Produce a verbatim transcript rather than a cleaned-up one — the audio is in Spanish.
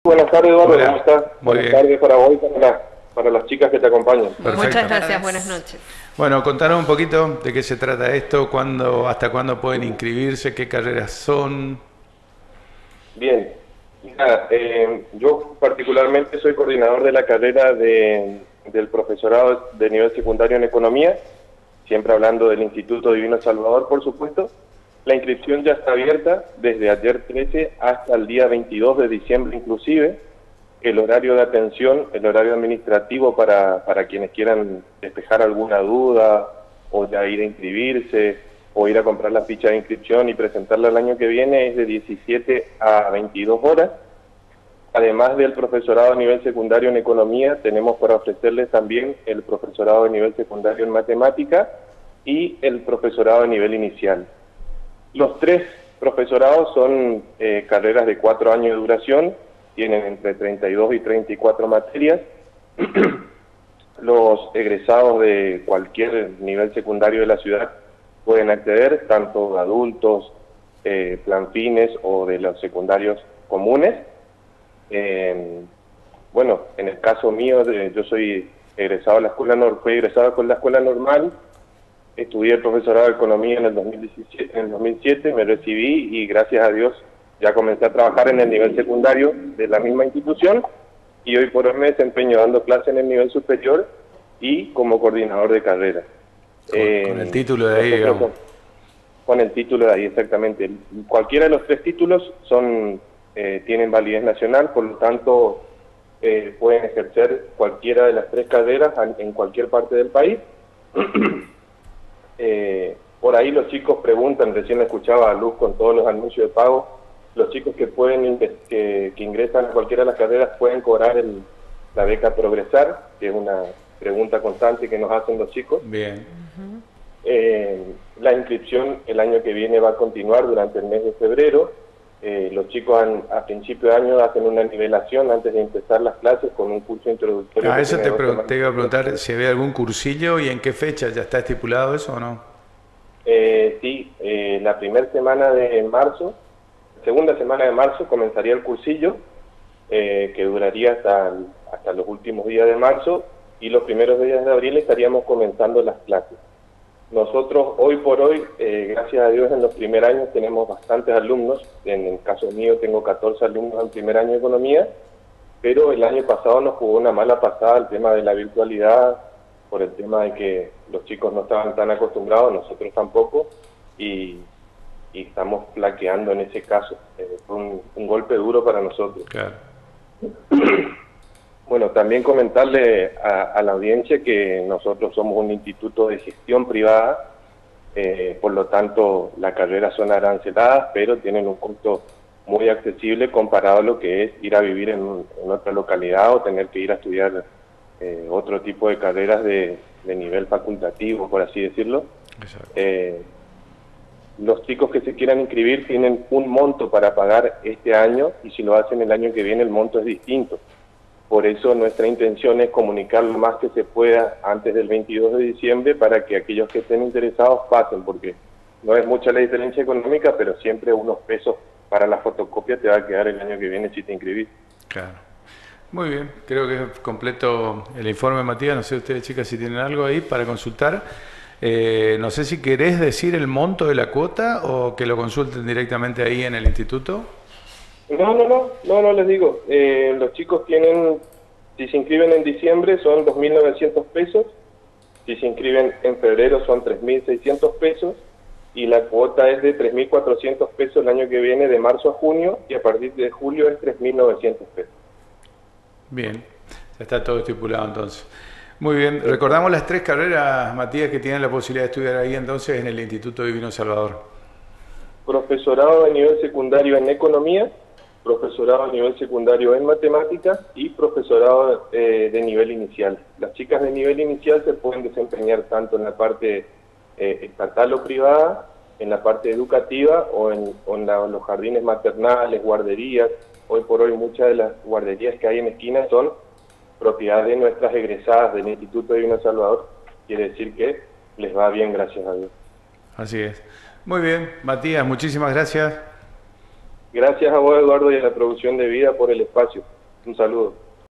Buenas tardes, Eduardo, Hola. ¿cómo estás? Muy Buenas bien. tardes para vos y para, la- para las chicas que te acompañan. Perfecto. Muchas gracias, buenas noches. Bueno, contanos un poquito de qué se trata esto, cuándo, hasta cuándo pueden inscribirse, qué carreras son. Bien, mira, eh, yo particularmente soy coordinador de la carrera de, del profesorado de nivel secundario en economía, siempre hablando del Instituto Divino Salvador, por supuesto. La inscripción ya está abierta desde ayer trece hasta el día veintidós de diciembre inclusive. El horario de atención, el horario administrativo para, para quienes quieran despejar alguna duda o ya ir a inscribirse o ir a comprar la ficha de inscripción y presentarla el año que viene es de diecisiete a veintidós horas. Además del profesorado a nivel secundario en economía, tenemos para ofrecerles también el profesorado a nivel secundario en matemática y el profesorado a nivel inicial. Los tres profesorados son eh, carreras de cuatro años de duración, tienen entre treinta y dos y treinta y cuatro materias. Los egresados de cualquier nivel secundario de la ciudad pueden acceder, tanto adultos, eh, planfines o de los secundarios comunes. Eh, bueno, en el caso mío, de, yo soy egresado de la escuela normal, fui egresado con la escuela normal, estudié el profesorado de economía en el dos mil diecisiete, en el dos mil siete, me recibí y gracias a Dios ya comencé a trabajar en el nivel secundario de la misma institución y hoy por hoy me desempeño dando clases en el nivel superior y como coordinador de carrera. Con, eh, con el título de ahí, digamos. Con, con el título de ahí, exactamente. Cualquiera de los tres títulos son eh, tienen validez nacional, por lo tanto eh, pueden ejercer cualquiera de las tres carreras en cualquier parte del país. eh, por ahí los chicos preguntan, recién escuchaba a Luz con todos los anuncios de pago, los chicos que pueden que, que ingresan a cualquiera de las carreras pueden cobrar el, la beca Progresar, que es una pregunta constante que nos hacen los chicos. Bien. Uh-huh. eh, la inscripción el año que viene va a continuar durante el mes de febrero. Eh, los chicos han, a principio de año hacen una nivelación antes de empezar las clases con un curso introductorio. Ah, eso te, te iba a preguntar de... si había algún cursillo y en qué fecha, ¿ya está estipulado eso o no? Eh, sí, eh, la primera semana de marzo, segunda semana de marzo comenzaría el cursillo, eh, que duraría hasta, hasta los últimos días de marzo, y los primeros días de abril estaríamos comenzando las clases. Nosotros hoy por hoy, eh, gracias a Dios, en los primeros años tenemos bastantes alumnos. En el caso mío tengo catorce alumnos en primer año de economía, pero el año pasado nos jugó una mala pasada el tema de la virtualidad, por el tema de que los chicos no estaban tan acostumbrados, nosotros tampoco, y, y estamos flaqueando en ese caso. Eh, fue un, un golpe duro para nosotros. Claro. Bueno, también comentarle a, a la audiencia que nosotros somos un instituto de gestión privada, eh, por lo tanto las carreras son aranceladas, pero tienen un costo muy accesible comparado a lo que es ir a vivir en, en otra localidad o tener que ir a estudiar eh, otro tipo de carreras de, de nivel facultativo, por así decirlo. Eh, los chicos que se quieran inscribir tienen un monto para pagar este año y si lo hacen el año que viene el monto es distinto. Por eso nuestra intención es comunicar lo más que se pueda antes del veintidós de diciembre para que aquellos que estén interesados pasen, porque no es mucha la diferencia económica, pero siempre unos pesos para la fotocopia te va a quedar el año que viene si te inscribís. Claro. Muy bien, creo que es completo el informe, Matías. No sé ustedes, chicas, si tienen algo ahí para consultar. Eh, no sé si querés decir el monto de la cuota o que lo consulten directamente ahí en el instituto. No, no, no, no, no les digo. Eh, los chicos tienen, si se inscriben en diciembre son dos mil novecientos pesos, si se inscriben en febrero son tres mil seiscientos pesos y la cuota es de tres mil cuatrocientos pesos el año que viene de marzo a junio y a partir de julio es tres mil novecientos pesos. Bien, ya está todo estipulado entonces. Muy bien, recordamos las tres carreras, Matías, que tienen la posibilidad de estudiar ahí entonces en el Instituto Divino Salvador. Profesorado de nivel secundario en economía, profesorado a nivel secundario en matemáticas y profesorado eh, de nivel inicial. Las chicas de nivel inicial se pueden desempeñar tanto en la parte eh, estatal o privada, en la parte educativa o en, o en la, los jardines maternales, guarderías. Hoy por hoy muchas de las guarderías que hay en esquina son propiedad de nuestras egresadas del Instituto Divino Salvador. Quiere decir que les va bien, gracias a Dios. Así es. Muy bien, Matías, muchísimas gracias. Gracias a vos, Eduardo, y a la producción de Vida por el espacio. Un saludo.